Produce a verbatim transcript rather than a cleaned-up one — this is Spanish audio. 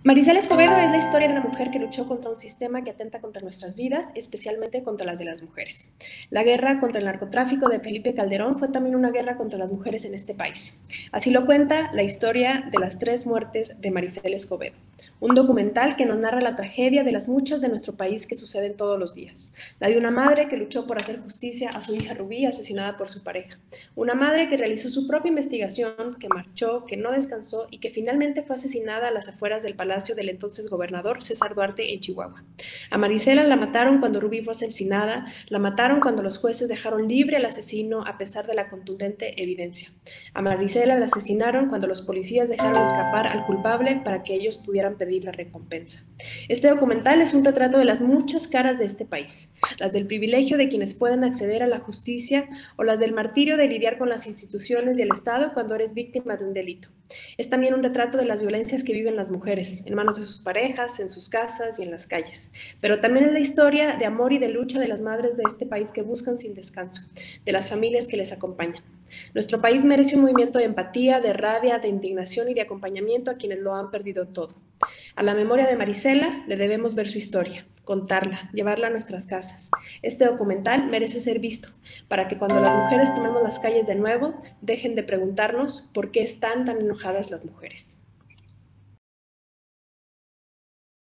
Marisela Escobedo es la historia de una mujer que luchó contra un sistema que atenta contra nuestras vidas, especialmente contra las de las mujeres. La guerra contra el narcotráfico de Felipe Calderón fue también una guerra contra las mujeres en este país. Así lo cuenta la historia de las tres muertes de Marisela Escobedo, un documental que nos narra la tragedia de las muchas de nuestro país que suceden todos los días. La de una madre que luchó por hacer justicia a su hija Rubí, asesinada por su pareja. Una madre que realizó su propia investigación, que marchó, que no descansó y que finalmente fue asesinada a las afueras del palacio del entonces gobernador César Duarte en Chihuahua. A Marisela la mataron cuando Rubí fue asesinada, la mataron cuando los jueces dejaron libre al asesino a pesar de la contundente evidencia. A Marisela la asesinaron cuando los policías dejaron escapar al culpable para que ellos pudieran pedir la recompensa. Este documental es un retrato de las muchas caras de este país, las del privilegio de quienes pueden acceder a la justicia o las del martirio de lidiar con las instituciones y el Estado cuando eres víctima de un delito. Es también un retrato de las violencias que viven las mujeres, en manos de sus parejas, en sus casas y en las calles. Pero también es la historia de amor y de lucha de las madres de este país que buscan sin descanso, de las familias que les acompañan. Nuestro país merece un movimiento de empatía, de rabia, de indignación y de acompañamiento a quienes lo han perdido todo. A la memoria de Marisela le debemos ver su historia, contarla, llevarla a nuestras casas. Este documental merece ser visto para que cuando las mujeres tomemos las calles de nuevo, dejen de preguntarnos por qué están tan enojadas las mujeres.